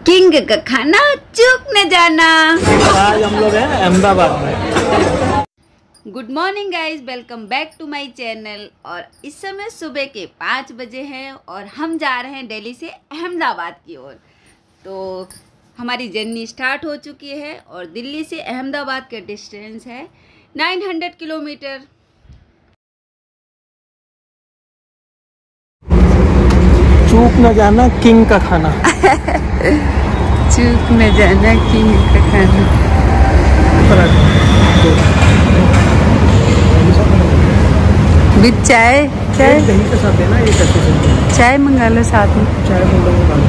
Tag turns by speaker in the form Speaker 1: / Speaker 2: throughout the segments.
Speaker 1: King का खाना चूक न जाना।
Speaker 2: आज हम लोग हैं अहमदाबाद में।
Speaker 1: Good morning guys, welcome back to my channel. और इस समय सुबह के 5 बजे हैं और हम जा रहे हैं दिल्ली से अहमदाबाद की ओर। तो हमारी जर्नी स्टार्ट हो चुकी है और दिल्ली से अहमदाबाद का डिस्टेंस है 900 किलोमीटर।
Speaker 2: चूक न जाना किंग का खाना।
Speaker 1: चूक न जाना किंग का खाना। विद चाय चाय
Speaker 2: दही के साथ देना, ये कैसे चलता?
Speaker 1: चाय मंगा लो साथ में।
Speaker 2: चाय मंगा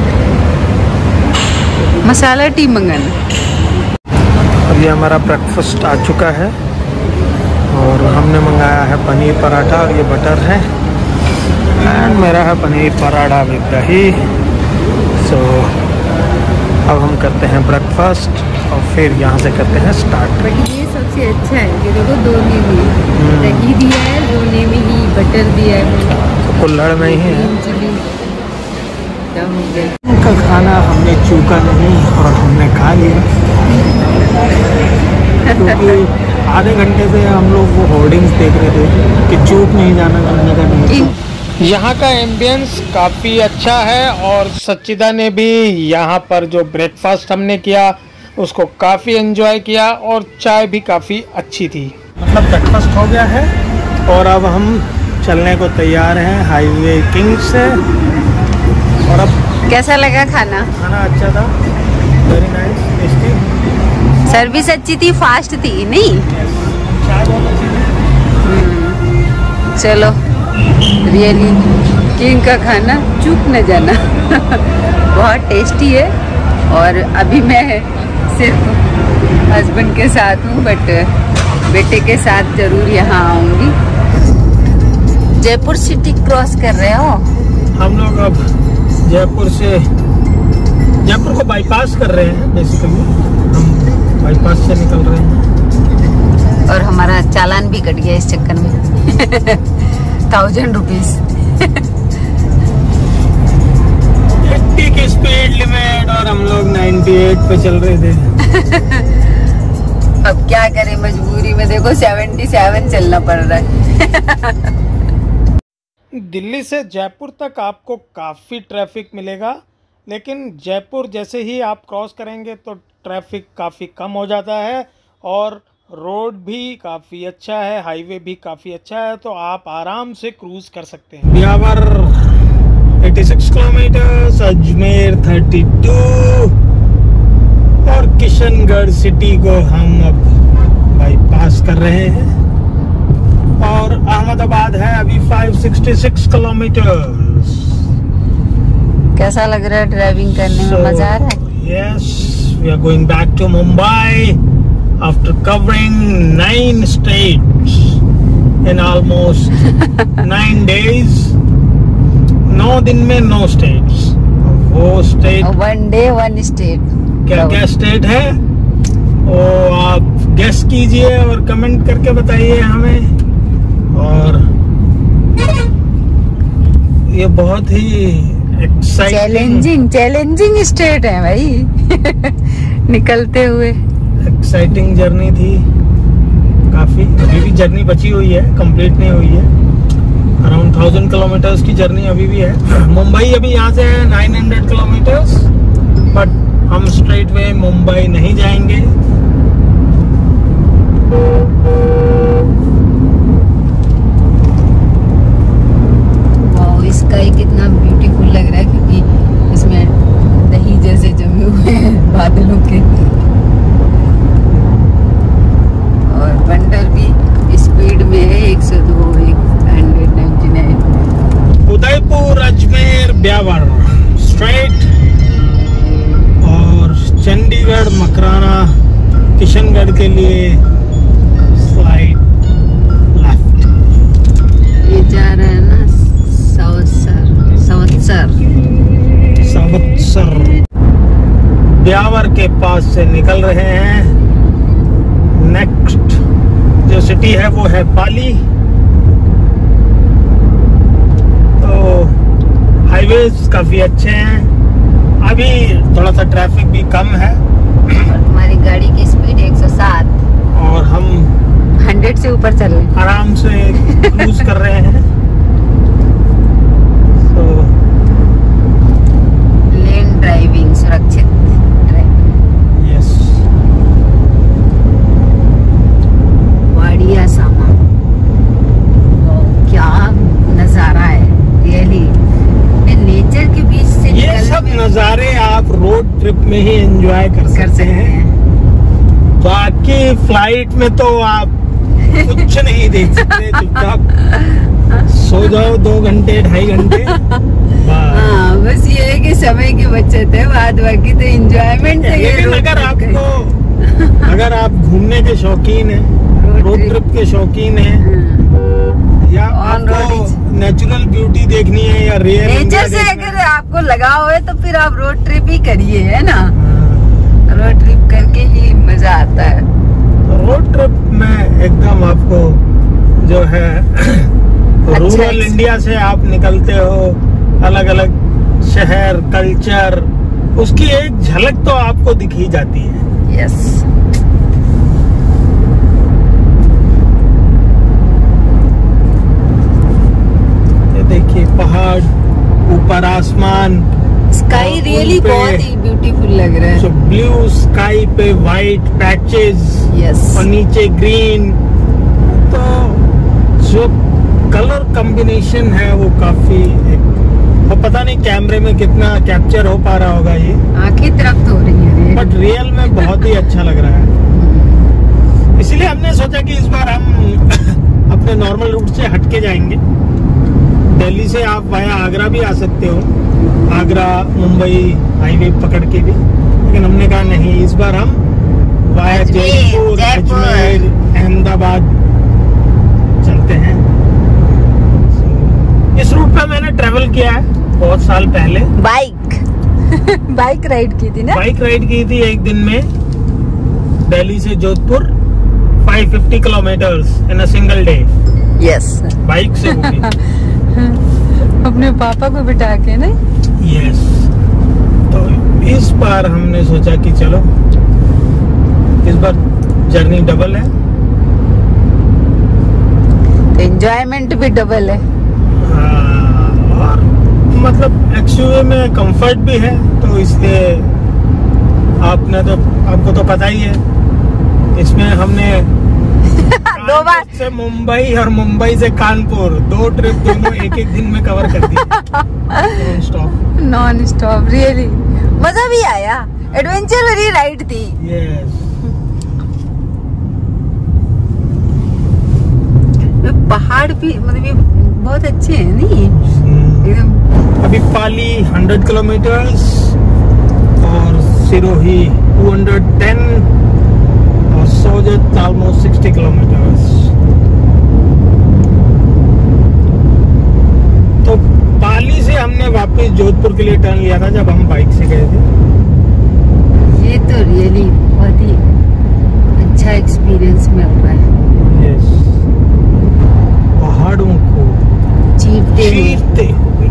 Speaker 1: मसाला टी मंगाना।
Speaker 2: अभी हमारा ब्रेकफास्ट आ चुका है और हमने मंगाया है पनीर पराठा और ये बटर है, एंड मेरा है पनीर पराठा विद दही। सो अब हम करते हैं ब्रेकफास्ट और फिर यहाँ से करते हैं स्टार्ट।
Speaker 1: ये सबसे अच्छा है कि देखो दोने में दही दिया है, दोने में ही बटर दिया है,
Speaker 2: कुल्हड़ में ही है।
Speaker 1: उनका
Speaker 2: खाना हमने चूका नहीं और हमने खा लिया, क्योंकि आधे घंटे से हम लोग वो होर्डिंग्स देख रहे थे कि चूक नहीं जाना, करने का नहीं। यहाँ का एम्बियंस काफ़ी अच्छा है और सच्चिदा ने भी यहाँ पर जो ब्रेकफास्ट हमने किया उसको काफ़ी एंजॉय किया और चाय भी काफ़ी अच्छी थी। मतलब ब्रेकफास्ट हो गया है और अब हम चलने को तैयार हैं हाईवे किंग से। और अब
Speaker 1: कैसा लगा खाना?
Speaker 2: खाना अच्छा था, वेरी नाइस, टेस्टी।
Speaker 1: सर्विस अच्छी थी, फास्ट थी नहीं?
Speaker 2: चाय बहुत अच्छी थी।
Speaker 1: चलो, रियली किंग का खाना चूक न जाना। बहुत टेस्टी है। और अभी मैं सिर्फ हस्बैंड के साथ हूँ, बट बेटे के साथ जरूर यहाँ आऊँगी। जयपुर सिटी क्रॉस कर रहे हो?
Speaker 2: हम लोग अब जयपुर को बाईपास कर रहे हैं। बेसिकली हम बाईपास से निकल रहे हैं
Speaker 1: और हमारा चालान भी कट गया इस चक्कर में। 1000 रुपीज।
Speaker 2: 80 की स्पीड लिमिट और हम लोग 98 पे चल रहे थे।
Speaker 1: अब क्या करें, मजबूरी में देखो 77 चलना पड़ रहा है।
Speaker 2: दिल्ली से जयपुर तक आपको काफ़ी ट्रैफिक मिलेगा, लेकिन जयपुर जैसे ही आप क्रॉस करेंगे तो ट्रैफिक काफ़ी कम हो जाता है और रोड भी काफ़ी अच्छा है, हाईवे भी काफ़ी अच्छा है, तो आप आराम से क्रूज कर सकते हैं। ब्यावर 86 किलोमीटर, अजमेर 32 और किशनगढ़ सिटी को हम अब बाईपास कर रहे हैं और अहमदाबाद है अभी 566 किलोमीटर।
Speaker 1: कैसा लग रहा है ड्राइविंग करने में? मजा आ रहा है?
Speaker 2: Yes, we are going back to Mumbai after covering 9 states in almost 9 days। 9 दिन में 9 states। वो स्टेट
Speaker 1: 1 day 1 state।
Speaker 2: क्या क्या स्टेट है वो आप गेस कीजिए और कमेंट करके बताइए हमें। और ये बहुत ही
Speaker 1: चैलेंजिंग स्टेट है भाई। निकलते हुए
Speaker 2: एक्साइटिंग जर्नी थी काफ़ी। अभी भी जर्नी बची हुई है, कंप्लीट नहीं हुई है। अराउंड 1000 किलोमीटर्स की जर्नी अभी भी है। मुंबई अभी यहाँ से है 900 किलोमीटर्स, बट हम स्ट्रेट वे मुंबई नहीं जाएंगे।
Speaker 1: वाह, स्काई कितना ब्यूटीफुल लग रहा है, क्योंकि इसमें दही जैसे जमे हुए हैं बादलों के। और बंडर भी स्पीड में है 102, 199।
Speaker 2: उदयपुर, अजमेर, ब्यावर स्ट्रेट और चंडीगढ़, मकराना, किशनगढ़ के लिए स्लाइड लेफ्ट।
Speaker 1: ये जा रहा है ना
Speaker 2: संवत्सर। ब्यावर के पास से निकल रहे हैं। नेक्स्ट जो सिटी है वो है पाली। तो हाईवेज काफी अच्छे हैं। अभी थोड़ा सा ट्रैफिक भी कम है
Speaker 1: और तुम्हारी गाड़ी की स्पीड 107
Speaker 2: और हम
Speaker 1: 100 से ऊपर चल रहे हैं।
Speaker 2: आराम से क्रूज कर रहे हैं। तो
Speaker 1: लेन ड्राइविंग, सुरक्षित ड्राइविंग।
Speaker 2: यस,
Speaker 1: बढ़िया सामान, क्या नजारा है रियली। नेचर के बीच से
Speaker 2: ये सब नज़ारे आप रोड ट्रिप में ही एंजॉय कर सकते हैं। बाकी फ्लाइट में तो आप कुछ नहीं देख सकते, चुपचाप सो जाओ 2 घंटे 2.5 घंटे।
Speaker 1: हाँ, बस ये है कि समय की बचत है, बाद बाकी तो एंजॉयमेंट है।
Speaker 2: लेकिन अगर आप घूमने के शौकीन हैं, रोड ट्रिप के शौकीन हैं, या आपको नेचुरल ब्यूटी देखनी है या रियल
Speaker 1: नेचर से अगर आपको लगाव है तो फिर आप रोड ट्रिप ही करिए, है ना। रोड ट्रिप करके ही मजा आता है।
Speaker 2: रोड ट्रिप में एकदम आपको जो है रूरल इंडिया से आप निकलते हो, अलग अलग शहर, कल्चर, उसकी एक झलक तो आपको दिख ही जाती है।
Speaker 1: यस।
Speaker 2: देखिए पहाड़, ऊपर आसमान,
Speaker 1: स्काई रियली बहुत ही ब्यूटीफुल लग रहा है।
Speaker 2: ब्लू स्काई पे वाइट पैचेस,
Speaker 1: यस,
Speaker 2: और नीचे ग्रीन, तो जो कलर कॉम्बिनेशन है वो काफी और पता नहीं कैमरे में कितना कैप्चर हो पा रहा होगा ये,
Speaker 1: आंखें तरफ तो हो रही है,
Speaker 2: बट रियल में बहुत ही अच्छा लग रहा है। इसलिए हमने सोचा कि इस बार हम अपने नॉर्मल रूट से हटके जाएंगे। दिल्ली से आप वाया आगरा भी आ सकते हो, आगरा मुंबई हाईवे पकड़ के भी, लेकिन हमने कहा नहीं, इस बार हम वाया जयपुर, अजमेर, अहमदाबाद चलते हैं। इस रूट पे मैंने ट्रेवल किया है बहुत साल पहले।
Speaker 1: बाइक राइड की थी ना?
Speaker 2: बाइक राइड की थी एक दिन में, दिल्ली से Jodhpur 550 kilometres in a single day.
Speaker 1: Yes,
Speaker 2: bike से वो भी।
Speaker 1: अपने पापा को बिठा के ना।
Speaker 2: यस, तो इस बार हमने सोचा कि चलो इस बार जर्नी डबल है,
Speaker 1: तो एंजॉयमेंट भी डबल है।
Speaker 2: और मतलब एक्सयूवी में कंफर्ट भी है, तो इसलिए आपको तो पता ही है, इसमें हमने
Speaker 1: 2 बार
Speaker 2: से मुंबई और मुंबई से कानपुर 2 ट्रिप दोनों एक दिन में कवर कर दी,
Speaker 1: नॉन स्टॉप। रियली मजा भी आया, एडवेंचर वाली राइड थी।
Speaker 2: यस,
Speaker 1: पहाड़ भी मतलब ये बहुत अच्छे हैं नहीं एकदम।
Speaker 2: अभी पाली 100 किलोमीटर्स और सिरोही 210 और सोजत ऑलमोस्ट 60 किलोमीटर्स। तो पाली से हमने वापस जोधपुर के लिए टर्न लिया था जब हम बाइक से गए थे।
Speaker 1: ये तो रियली बहुत ही अच्छा एक्सपीरियंस मिल रहा है।
Speaker 2: यस, पहाड़ों को चीरते हुए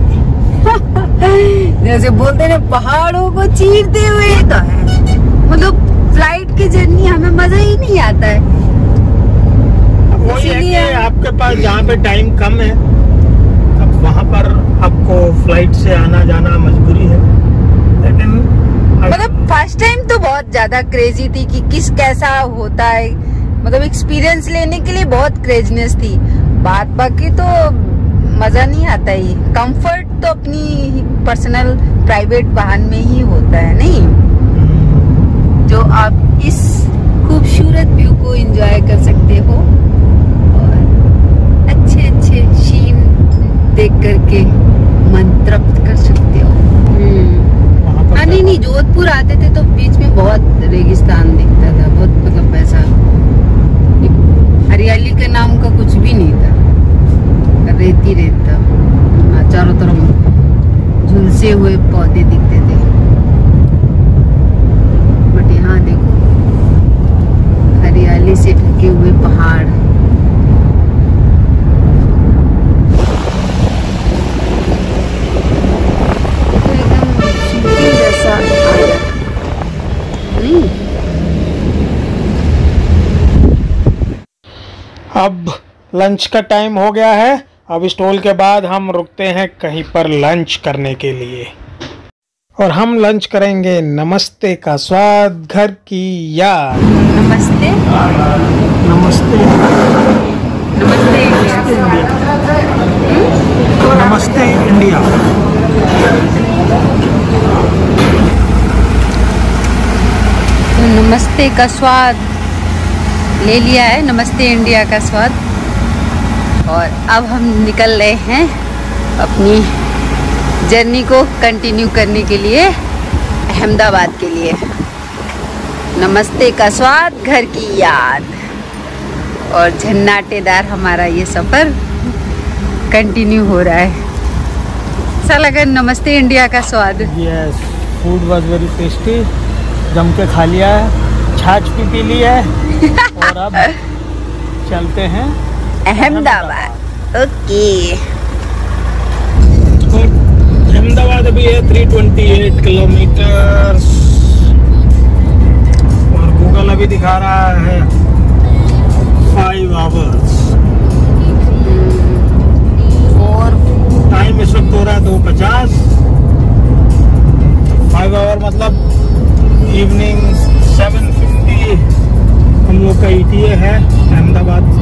Speaker 1: जैसे बोलते हैं पहाड़ों को चीरते हुए, तो है मतलब फ्लाइट की जर्नी हमें मजा ही नहीं आता है।
Speaker 2: वो ये है कि आपके पास जहाँ पे टाइम कम है, अब वहाँ पर आपको फ्लाइट से आना जाना मजबूरी है। लेकिन
Speaker 1: मतलब फर्स्ट टाइम तो बहुत ज्यादा क्रेजी थी कि किस कैसा होता है, मतलब एक्सपीरियंस लेने के लिए बहुत क्रेजनेस थी। बात बाकी तो मजा नहीं आता ही। कंफर्ट तो अपनी पर्सनल प्राइवेट वाहन में ही होता है नहीं, जो आप इस खूबसूरत व्यू को एंजॉय कर सकते हो और अच्छे अच्छे सीन देख करके मन तृप्त कर सकते हो। हाँ नहीं, जोधपुर आते थे तो बीच में बहुत रेगिस्तान दिखता था, बहुत मतलब ऐसा हरियाली के नाम का कुछ भी नहीं था, रेती रेता, चारों तरफ झुलसे हुए पौधे दिखते थे। बट यहाँ देखो हरियाली से ढके हुए पहाड़। तो एकदम शूटिंग जैसा
Speaker 2: अब लंच का टाइम हो गया है। अब इस टोल के बाद हम रुकते हैं कहीं पर लंच करने के लिए, और हम लंच करेंगे नमस्ते का स्वाद, घर की याद।
Speaker 1: नमस्ते
Speaker 2: नमस्ते
Speaker 1: नमस्ते
Speaker 2: नमस्ते इंडिया।
Speaker 1: तो नमस्ते का स्वाद ले लिया है, नमस्ते इंडिया का स्वाद। और अब हम निकल रहे हैं अपनी जर्नी को कंटिन्यू करने के लिए अहमदाबाद के लिए। नमस्ते का स्वाद, घर की याद। और झन्नाटेदार हमारा ये सफ़र कंटिन्यू हो रहा है। ऐसा लगा नमस्ते इंडिया का स्वाद।
Speaker 2: Yes, food was very tasty. जम के खा लिया है, छाछ भी पी ली है और अब चलते हैं
Speaker 1: अहमदाबाद। ओके,
Speaker 2: अहमदाबाद अभी है 328 किलोमीटर और गूगल अभी दिखा रहा है 5 आवर्स।
Speaker 1: और
Speaker 2: टाइम इस वक्त हो रहा है 2:50। 5 आवर मतलब इवनिंग 7:50 हम लोग का ETA है अहमदाबाद।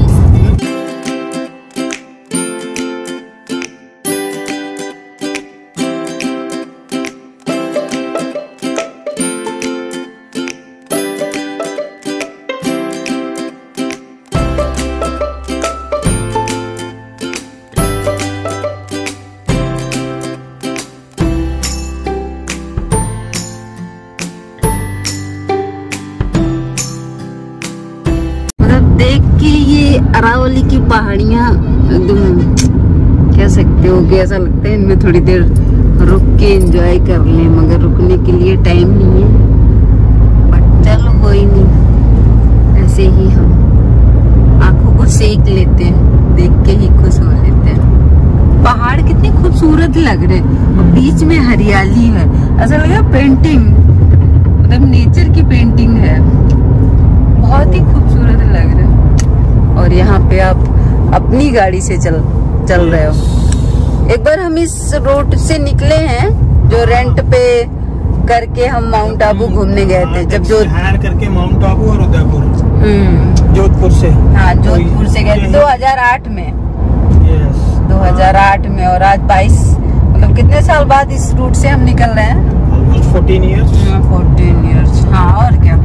Speaker 1: देख के ये अरावली की पहाड़ियाँ एकदम कह सकते हो कि ऐसा लगता है इनमें थोड़ी देर रुक के एंजॉय कर लें, मगर रुकने के लिए टाइम नहीं है। बट चलो कोई नहीं, ऐसे ही हम आंखों को सेक लेते हैं, देख के ही खुश हो लेते हैं। पहाड़ कितने खूबसूरत लग रहे हैं और बीच में हरियाली है, ऐसा लग रहा है पेंटिंग, मतलब नेचर की पेंटिंग है। बहुत ही खूबसूरत लग रहा है। और यहाँ पे आप अपनी गाड़ी से चल रहे हो। एक बार हम इस रोड से निकले हैं जो रेंट पे करके हम माउंट आबू घूमने गए थे, जब जो
Speaker 2: हायर करके माउंट आबू और उदयपुर जोधपुर से।
Speaker 1: हाँ, जोधपुर से गए थे 2008 में।
Speaker 2: यस,
Speaker 1: 2008 में। और आज 22 मतलब कितने साल बाद इस रूट से हम निकल रहे हैं?
Speaker 2: Almost 14 years.
Speaker 1: 14 ईयर्स। हाँ, और क्या।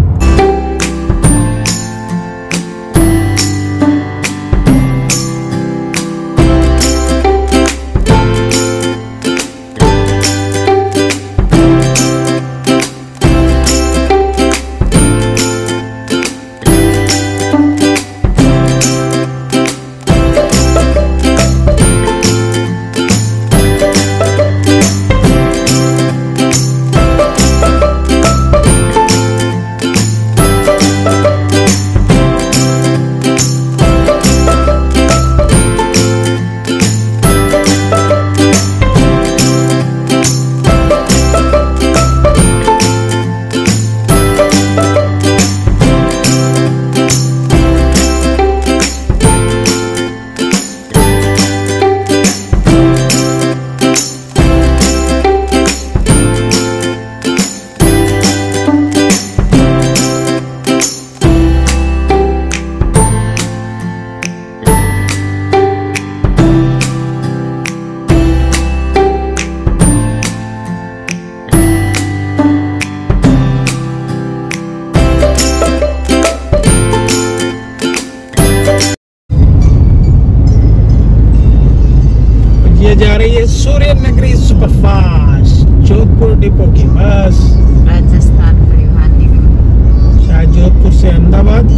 Speaker 2: जा रही है सूर्य नगरी सुपरफास्ट जोधपुर डिपो की बस।
Speaker 1: राजस्थान परिवहन निगम,
Speaker 2: शायद जोधपुर से अहमदाबाद।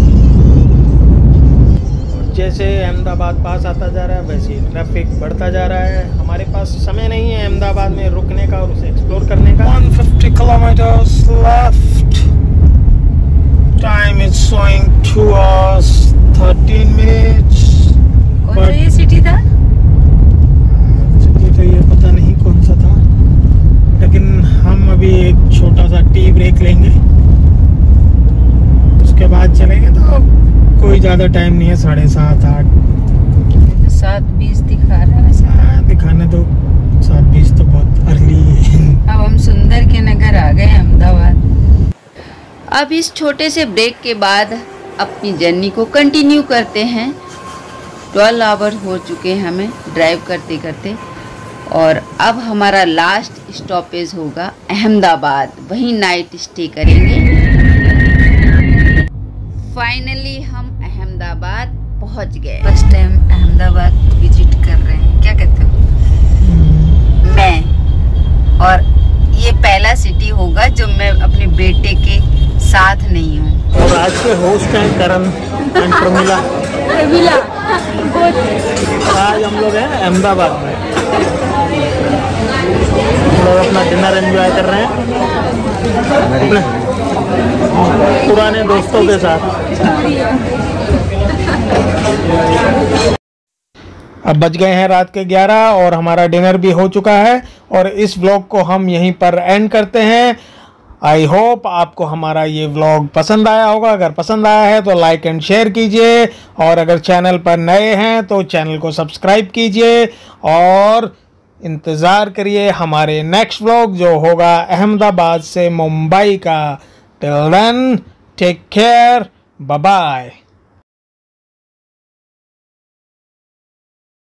Speaker 2: जैसे अहमदाबाद पास आता जा रहा है वैसे ही ट्रैफिक बढ़ता जा रहा है। हमारे पास समय नहीं है अहमदाबाद में रुकने का और उसे एक्सप्लोर करने का। 150 kilometres left. Time is showing 2 hours 13 minutes।
Speaker 1: कौन सा ये सिटी था?
Speaker 2: तो ये पता नहीं कौन सा था, लेकिन हम अभी एक छोटा सा टी ब्रेक लेंगे, उसके बाद चलेंगे। तो कोई ज़्यादा टाइम नहीं है, 7:30 8।
Speaker 1: 7:20 दिखा रहा है।
Speaker 2: हाँ, दिखाने तो 7:20 तो बहुत अर्ली है।
Speaker 1: अब हम सुंदर के नगर आ गए अहमदाबाद। अब इस छोटे से ब्रेक के बाद अपनी जर्नी को कंटिन्यू करते हैं। 12 आवर हो चुके हैं हमें ड्राइव करते करते, और अब हमारा लास्ट स्टॉपेज होगा अहमदाबाद, वहीं नाइट स्टे करेंगे। फाइनली हम अहमदाबाद पहुंच गए। फर्स्ट टाइम अहमदाबाद विजिट कर रहे हैं, क्या कहते हो? मैं, और ये पहला सिटी होगा जो मैं अपने बेटे के साथ नहीं हूँ।
Speaker 2: और आज के होस्ट हैं करण एंड प्रमिला। आज हम लोग हैं अहमदाबाद में, हम लोग अपना डिनर एंजॉय कर रहे हैं अपने पुराने दोस्तों के साथ। अब बज गए हैं रात के 11 और हमारा डिनर भी हो चुका है, और इस व्लॉग को हम यहीं पर एंड करते हैं। आई होप आपको हमारा ये व्लॉग पसंद आया होगा। अगर पसंद आया है तो लाइक एंड शेयर कीजिए, और अगर चैनल पर नए हैं तो चैनल को सब्सक्राइब कीजिए, और इंतज़ार करिए हमारे नेक्स्ट व्लॉग जो होगा अहमदाबाद से मुंबई का। Till then take care, bye bye.